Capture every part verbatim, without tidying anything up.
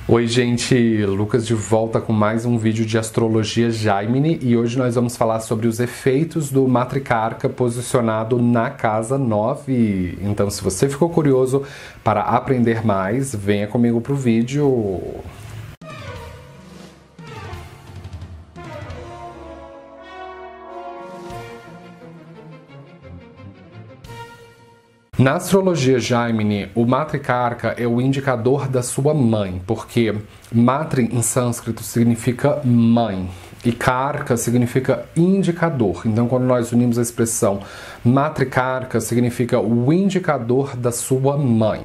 Oi gente, Lucas de volta com mais um vídeo de Astrologia Gemini e hoje nós vamos falar sobre os efeitos do Matricarca posicionado na casa nove. Então se você ficou curioso para aprender mais, venha comigo para o vídeo. Na astrologia Gemini, o Matricarca é o indicador da sua mãe, porque Matri em sânscrito significa mãe e Karka significa indicador. Então, quando nós unimos a expressão Matricarca, significa o indicador da sua mãe.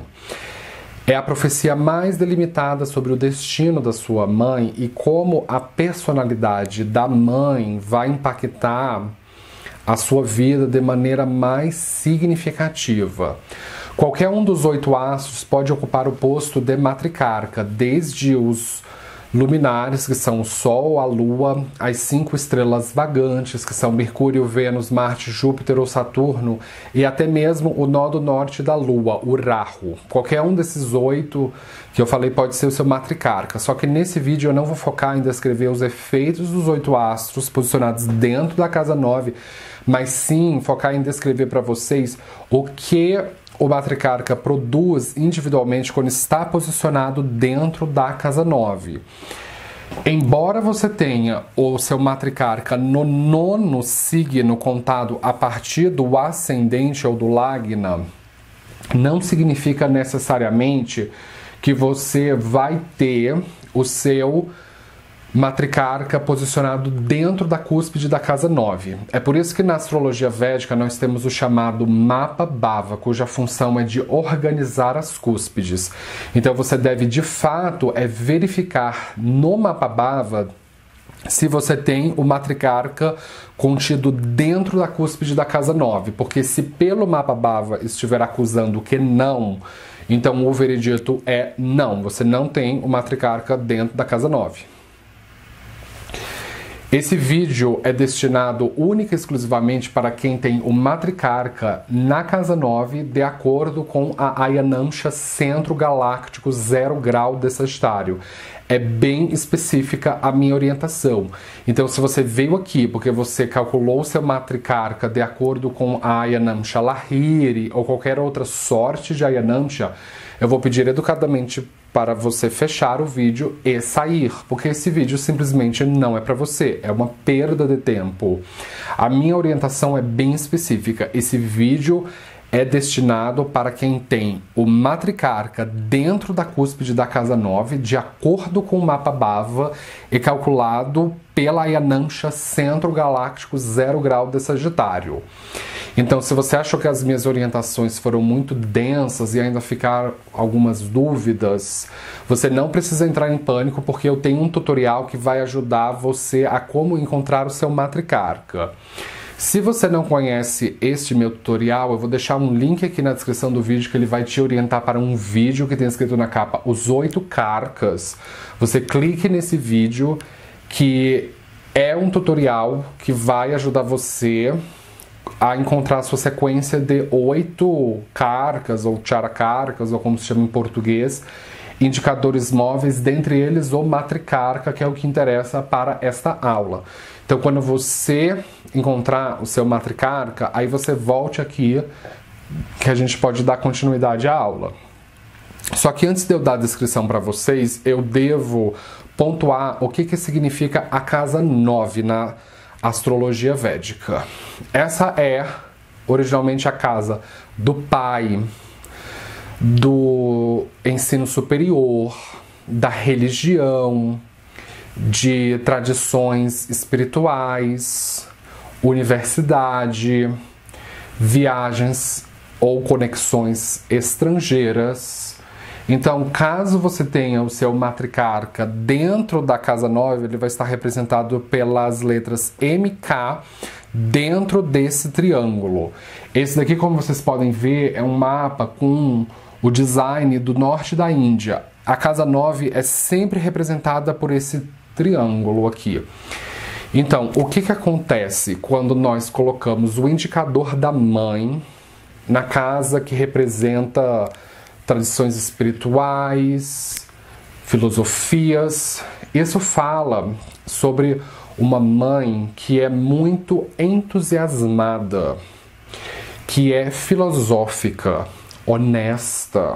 É a profecia mais delimitada sobre o destino da sua mãe e como a personalidade da mãe vai impactar a sua vida de maneira mais significativa. Qualquer um dos oito astros pode ocupar o posto de Matricarca, desde os luminares, que são o Sol, a Lua, as cinco estrelas vagantes, que são Mercúrio, Vênus, Marte, Júpiter ou Saturno, e até mesmo o nó do norte da Lua, o Rahu. Qualquer um desses oito que eu falei pode ser o seu Matricarca, só que nesse vídeo eu não vou focar em descrever os efeitos dos oito astros posicionados dentro da casa nove, mas sim focar em descrever para vocês o que o Matricarca produz individualmente quando está posicionado dentro da casa nove. Embora você tenha o seu Matricarca no nono signo contado a partir do ascendente ou do Lagna, não significa necessariamente que você vai ter o seu Matricarca posicionado dentro da cúspide da casa nove. É por isso que na astrologia védica nós temos o chamado Mapa Bhava, cuja função é de organizar as cúspides. Então você deve de fato é verificar no Mapa Bhava se você tem o Matricarca contido dentro da cúspide da casa nove, porque se pelo Mapa Bhava estiver acusando que não, então o veredito é não, você não tem o Matricarca dentro da casa nove. Esse vídeo é destinado única e exclusivamente para quem tem o Matricarca na casa nove, de acordo com a Ayanamsha Centro Galáctico zero grau de Sagitário. É bem específica a minha orientação. Então, se você veio aqui porque você calculou o seu Matricarca de acordo com a Ayanamsha Lahiri ou qualquer outra sorte de Ayanamsha, eu vou pedir educadamente para você fechar o vídeo e sair, porque esse vídeo simplesmente não é para você, é uma perda de tempo. A minha orientação é bem específica. Esse vídeo é destinado para quem tem o Matricarca dentro da cúspide da casa nove, de acordo com o Mapa Bhava e calculado pela Ayanamsha Centro Galáctico zero grau de Sagitário. Então, se você achou que as minhas orientações foram muito densas e ainda ficaram algumas dúvidas, você não precisa entrar em pânico, porque eu tenho um tutorial que vai ajudar você a como encontrar o seu Matricarca. Se você não conhece este meu tutorial, eu vou deixar um link aqui na descrição do vídeo que ele vai te orientar para um vídeo que tem escrito na capa Os Oito Karkas. Você clique nesse vídeo, que é um tutorial que vai ajudar você a encontrar a sua sequência de oito Karkas, ou Charakarkas, ou como se chama em português, indicadores móveis, dentre eles o Matricarca, que é o que interessa para esta aula. Então, quando você encontrar o seu Matricarca, aí você volte aqui, que a gente pode dar continuidade à aula. Só que antes de eu dar a descrição para vocês, eu devo pontuar o que, que significa a casa nove na astrologia védica. Essa é originalmente a casa do pai, do ensino superior, da religião, de tradições espirituais, universidade, viagens ou conexões estrangeiras. Então, caso você tenha o seu Matricarca dentro da casa nove, ele vai estar representado pelas letras M K dentro desse triângulo. Esse daqui, como vocês podem ver, é um mapa com o design do norte da Índia. A casa nove é sempre representada por esse triângulo aqui. Então, o que que acontece quando nós colocamos o indicador da mãe na casa que representa tradições espirituais, filosofias. Isso fala sobre uma mãe que é muito entusiasmada, que é filosófica, honesta,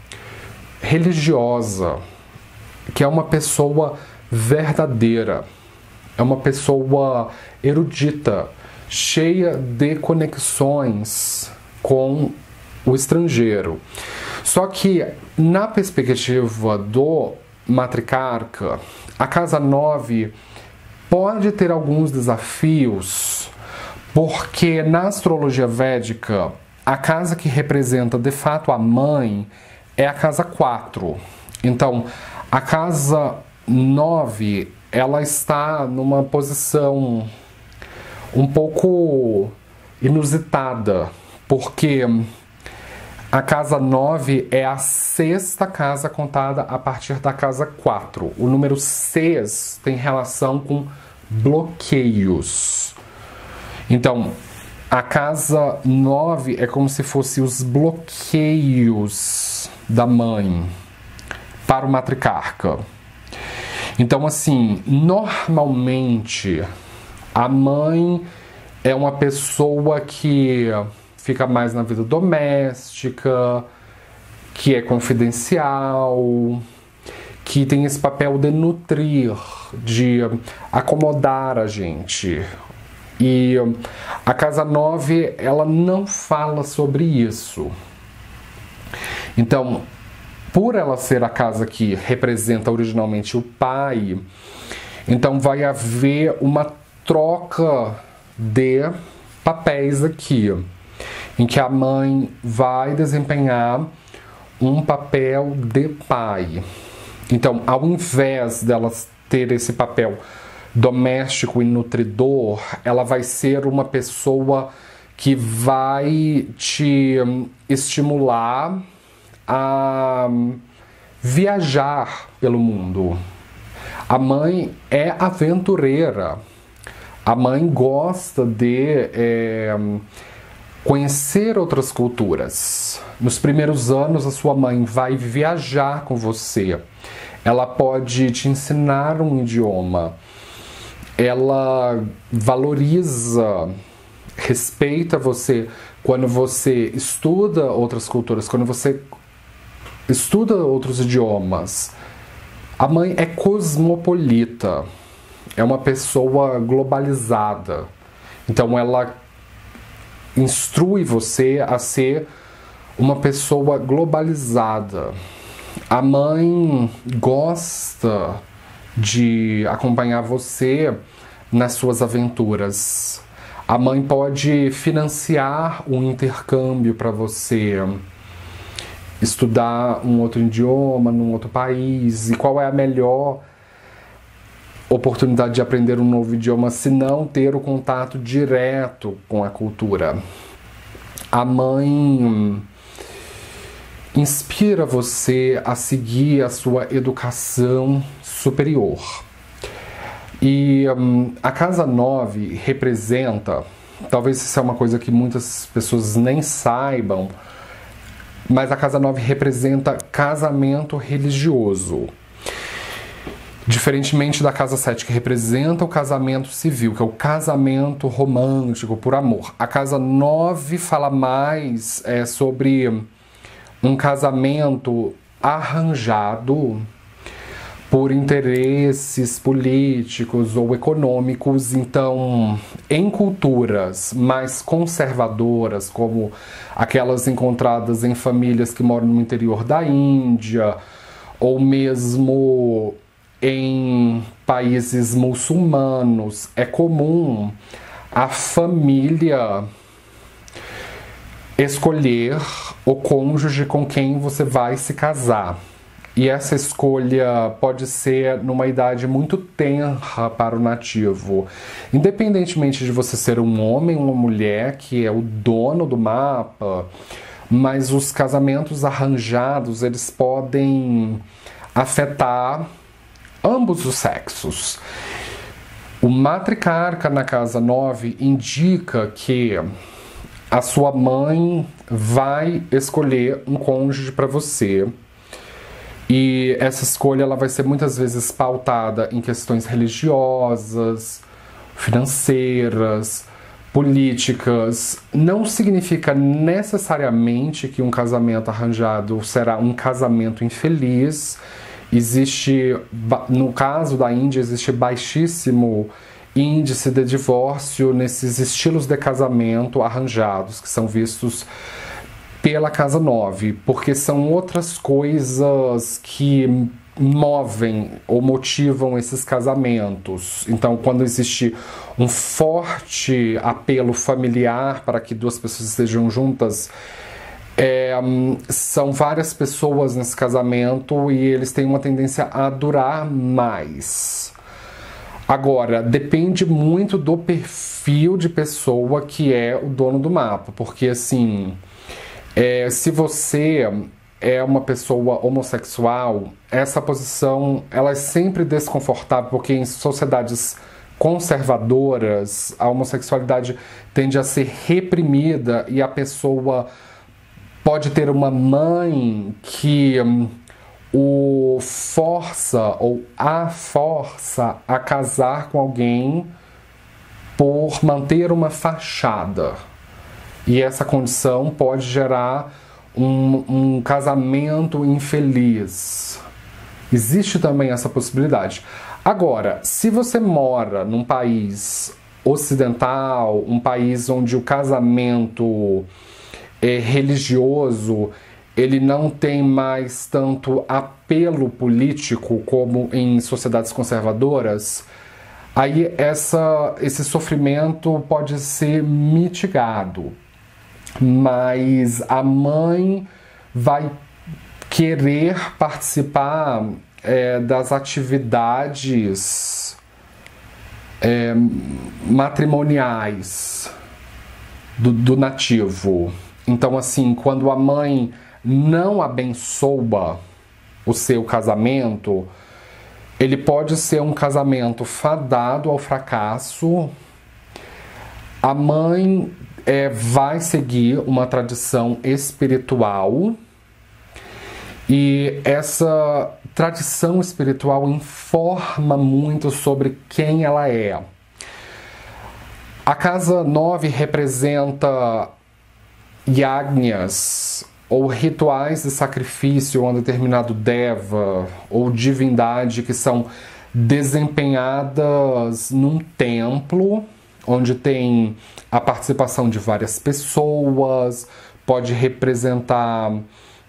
religiosa, que é uma pessoa verdadeira, é uma pessoa erudita, cheia de conexões com o estrangeiro. Só que, na perspectiva do matriarca, a casa nove pode ter alguns desafios, porque na astrologia védica, a casa que representa de fato a mãe é a casa quatro. Então, a casa nove, ela está numa posição um pouco inusitada, porque a casa nove é a sexta casa contada a partir da casa quatro. O número seis tem relação com bloqueios. Então, a casa nove é como se fosse os bloqueios da mãe para o matriarca. Então, assim, normalmente a mãe é uma pessoa que fica mais na vida doméstica, que é confidencial, que tem esse papel de nutrir, de acomodar a gente. E a casa nove, ela não fala sobre isso. Então, por ela ser a casa que representa originalmente o pai, então vai haver uma troca de papéis aqui, em que a mãe vai desempenhar um papel de pai. Então, ao invés dela ter esse papel doméstico e nutridor, ela vai ser uma pessoa que vai te estimular a viajar pelo mundo. A mãe é aventureira. A mãe gosta de é, conhecer outras culturas. Nos primeiros anos, a sua mãe vai viajar com você. Ela pode te ensinar um idioma. Ela valoriza, respeita você quando você estuda outras culturas, quando você estuda outros idiomas. A mãe é cosmopolita, é uma pessoa globalizada. Então ela instrui você a ser uma pessoa globalizada. A mãe gosta de acompanhar você nas suas aventuras. A mãe pode financiar um intercâmbio para você estudar um outro idioma num outro país. E qual é a melhor oportunidade de aprender um novo idioma se não ter o contato direto com a cultura? A mãe inspira você a seguir a sua educação superior. E hum, a casa nove representa, talvez isso é uma coisa que muitas pessoas nem saibam, mas a casa nove representa casamento religioso. Diferentemente da casa sete, que representa o casamento civil, que é o casamento romântico por amor. A casa nove fala mais é, sobre um casamento arranjado por interesses políticos ou econômicos. Então, em culturas mais conservadoras, como aquelas encontradas em famílias que moram no interior da Índia, ou mesmo em países muçulmanos, é comum a família escolher o cônjuge com quem você vai se casar. E essa escolha pode ser numa idade muito tenra para o nativo. Independentemente de você ser um homem ou uma mulher que é o dono do mapa, mas os casamentos arranjados, eles podem afetar ambos os sexos. O matriarca na casa nove indica que a sua mãe vai escolher um cônjuge para você E essa escolha ela vai ser muitas vezes pautada em questões religiosas, financeiras, políticas. Não significa necessariamente que um casamento arranjado será um casamento infeliz. Existe, no caso da Índia, existe baixíssimo índice de divórcio nesses estilos de casamento arranjados, que são vistos pela Casa nove, porque são outras coisas que movem ou motivam esses casamentos. Então, quando existe um forte apelo familiar para que duas pessoas estejam juntas, é, são várias pessoas nesse casamento e eles têm uma tendência a durar mais. Agora, depende muito do perfil de pessoa que é o dono do mapa, porque assim, é, se você é uma pessoa homossexual, essa posição ela é sempre desconfortável, porque em sociedades conservadoras a homossexualidade tende a ser reprimida e a pessoa pode ter uma mãe que hum, o força ou a força a casar com alguém por manter uma fachada. E essa condição pode gerar um, um casamento infeliz. Existe também essa possibilidade. Agora, se você mora num país ocidental, um país onde o casamento é religioso, ele não tem mais tanto apelo político como em sociedades conservadoras, aí essa, esse sofrimento pode ser mitigado. Mas a mãe vai querer participar é, das atividades é, matrimoniais do, do nativo. Então, assim, quando a mãe não abençoa o seu casamento, ele pode ser um casamento fadado ao fracasso. A mãe é, vai seguir uma tradição espiritual e essa tradição espiritual informa muito sobre quem ela é. A casa nove representa yagnas, ou rituais de sacrifício a um determinado deva ou divindade que são desempenhadas num templo, onde tem a participação de várias pessoas, pode representar uh,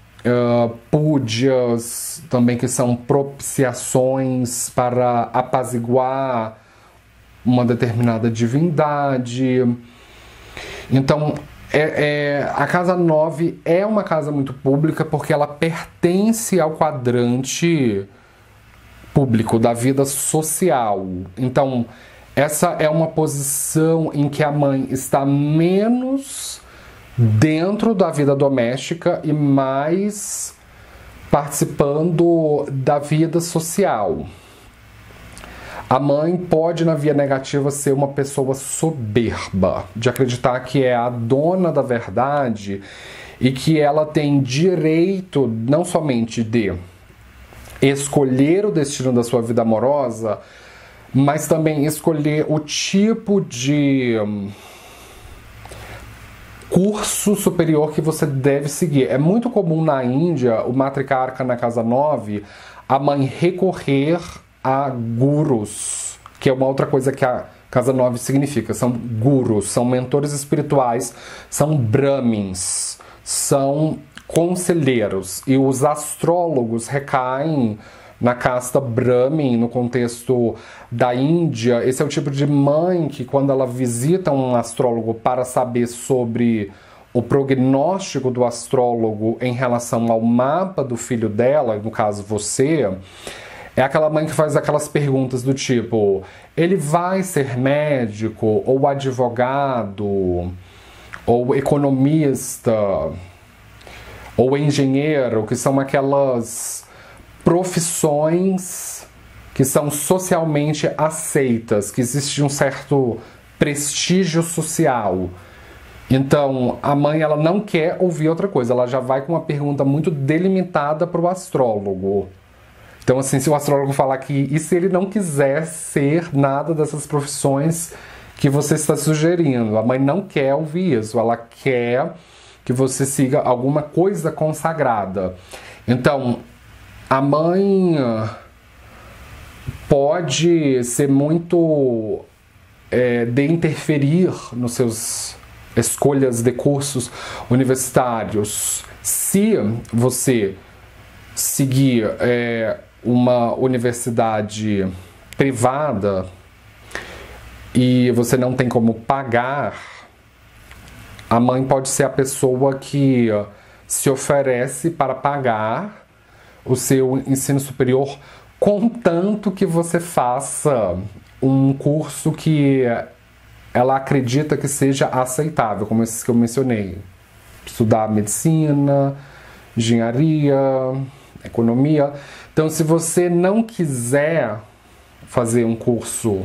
púdias também, que são propiciações para apaziguar uma determinada divindade. Então, É, é, a casa nove é uma casa muito pública porque ela pertence ao quadrante público da vida social. Então, essa é uma posição em que a mãe está menos dentro da vida doméstica e mais participando da vida social. A mãe pode, na via negativa, ser uma pessoa soberba, de acreditar que é a dona da verdade e que ela tem direito não somente de escolher o destino da sua vida amorosa, mas também escolher o tipo de curso superior que você deve seguir. É muito comum na Índia, o matriarca na casa nove, a mãe recorrer a gurus, que é uma outra coisa que a casa nove significa. São gurus, são mentores espirituais, são brahmins, são conselheiros. E os astrólogos recaem na casta Brahmin, no contexto da Índia. Esse é o tipo de mãe que, quando ela visita um astrólogo para saber sobre o prognóstico do astrólogo em relação ao mapa do filho dela, no caso você, é aquela mãe que faz aquelas perguntas do tipo: ele vai ser médico, ou advogado, ou economista, ou engenheiro, que são aquelas profissões que são socialmente aceitas, que existe um certo prestígio social. Então, a mãe ela não quer ouvir outra coisa, ela já vai com uma pergunta muito delimitada para o astrólogo. Então, assim, se o astrólogo falar que e se ele não quiser ser nada dessas profissões que você está sugerindo? A mãe não quer ouvir isso, ela quer que você siga alguma coisa consagrada. Então, a mãe pode ser muito é, de interferir nos seus escolhas de cursos universitários. Se você seguir é, uma universidade privada e você não tem como pagar, a mãe pode ser a pessoa que se oferece para pagar o seu ensino superior, contanto que você faça um curso que ela acredita que seja aceitável, como esses que eu mencionei. Estudar medicina, engenharia, economia. Então, se você não quiser fazer um curso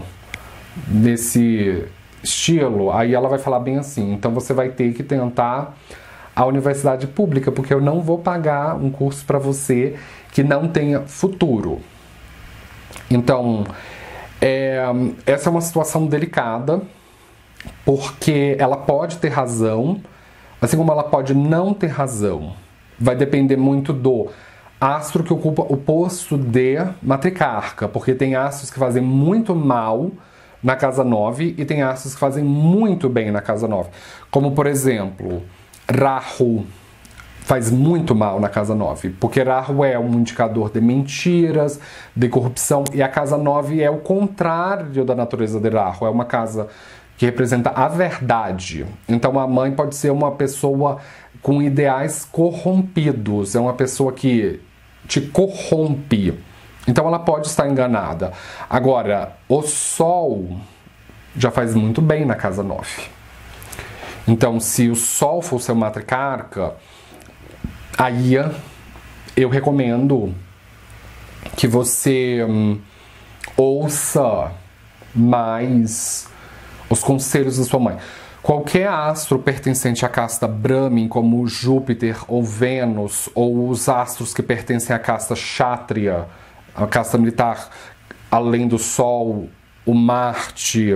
nesse estilo, aí ela vai falar bem assim, então você vai ter que tentar a universidade pública, porque eu não vou pagar um curso para você que não tenha futuro. Então, é, essa é uma situação delicada, porque ela pode ter razão, assim como ela pode não ter razão. Vai depender muito do astro que ocupa o posto de matricarca, porque tem astros que fazem muito mal na casa nove e tem astros que fazem muito bem na casa nove. Como, por exemplo, Rahu faz muito mal na casa nove, porque Rahu é um indicador de mentiras, de corrupção, e a casa nove é o contrário da natureza de Rahu, é uma casa que representa a verdade. Então a mãe pode ser uma pessoa com ideais corrompidos, é uma pessoa que te corrompe. Então ela pode estar enganada. Agora, o Sol já faz muito bem na casa nove. Então, se o Sol for seu matricarca, aí eu recomendo que você hum, ouça mais os conselhos da sua mãe. Qualquer astro pertencente à casta Brahmin, como Júpiter ou Vênus, ou os astros que pertencem à casta Kshatriya, a casta militar, além do Sol, o Marte,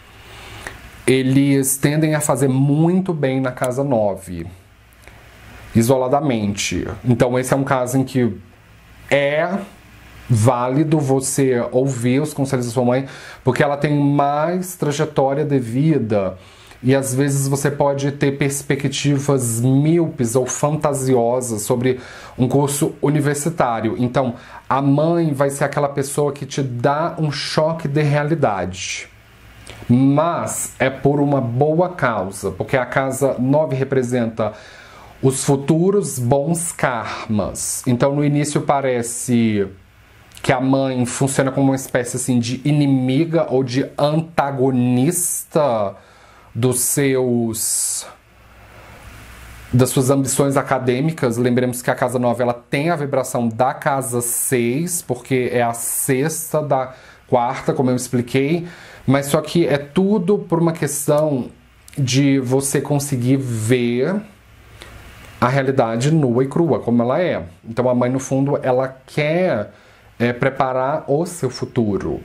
eles tendem a fazer muito bem na casa nove, isoladamente. Então esse é um caso em que é válido você ouvir os conselhos da sua mãe, porque ela tem mais trajetória de vida e às vezes você pode ter perspectivas míopes ou fantasiosas sobre um curso universitário. Então, a mãe vai ser aquela pessoa que te dá um choque de realidade. Mas é por uma boa causa, porque a casa nove representa os futuros bons karmas. Então, no início parece que a mãe funciona como uma espécie assim, de inimiga ou de antagonista dos seus das suas ambições acadêmicas. Lembremos que a casa nove ela tem a vibração da casa seis, porque é a sexta da quarta, como eu expliquei, mas só que é tudo por uma questão de você conseguir ver a realidade nua e crua, como ela é. Então a mãe, no fundo, ela quer é, preparar o seu futuro.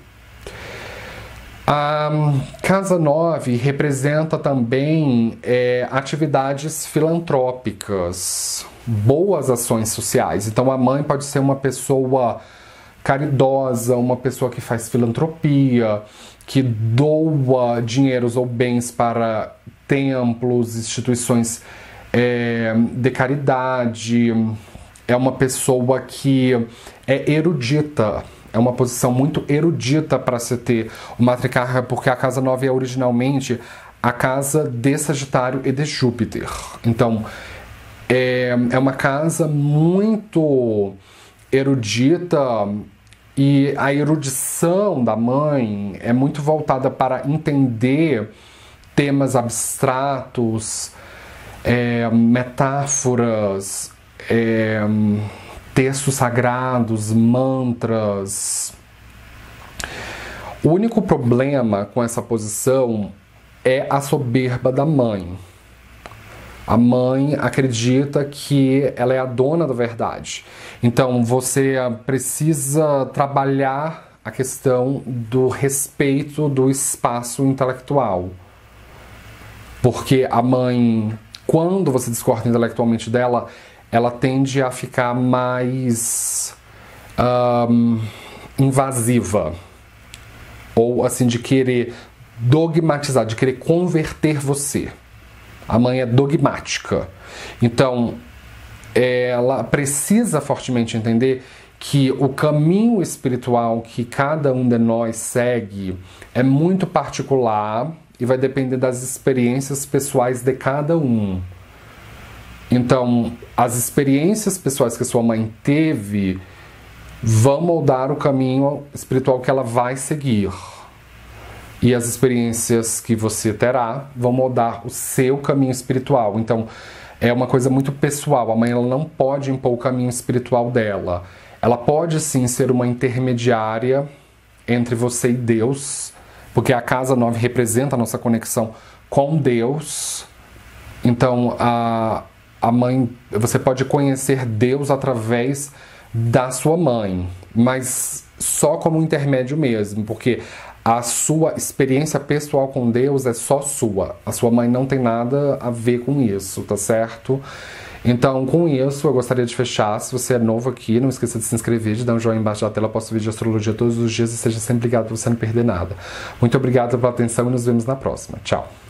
A casa nove representa também é, atividades filantrópicas, boas ações sociais. Então a mãe pode ser uma pessoa caridosa, uma pessoa que faz filantropia, que doa dinheiros ou bens para templos, instituições é, de caridade. É uma pessoa que é erudita. É uma posição muito erudita para se ter o matricarca, porque a casa nove é originalmente a casa de Sagitário e de Júpiter. Então, é, é uma casa muito erudita e a erudição da mãe é muito voltada para entender temas abstratos, é, metáforas, é, textos sagrados, mantras. O único problema com essa posição é a soberba da mãe. A mãe acredita que ela é a dona da verdade. Então você precisa trabalhar a questão do respeito do espaço intelectual. Porque a mãe, quando você discorda intelectualmente dela, ela tende a ficar mais um, invasiva. Ou assim, de querer dogmatizar, de querer converter você. A mãe é dogmática. Então, ela precisa fortemente entender que o caminho espiritual que cada um de nós segue é muito particular e vai depender das experiências pessoais de cada um. Então, as experiências pessoais que a sua mãe teve vão moldar o caminho espiritual que ela vai seguir. E as experiências que você terá vão moldar o seu caminho espiritual. Então, é uma coisa muito pessoal. A mãe ela não pode impor o caminho espiritual dela. Ela pode, sim, ser uma intermediária entre você e Deus, porque a casa nove representa a nossa conexão com Deus. Então, a, a mãe, você pode conhecer Deus através da sua mãe, mas só como intermédio mesmo, porque a sua experiência pessoal com Deus é só sua. A sua mãe não tem nada a ver com isso, tá certo? Então, com isso, eu gostaria de fechar. Se você é novo aqui, não esqueça de se inscrever, de dar um joinha embaixo da tela. Eu posto vídeo de astrologia todos os dias e seja sempre ligado para você não perder nada. Muito obrigado pela atenção e nos vemos na próxima. Tchau!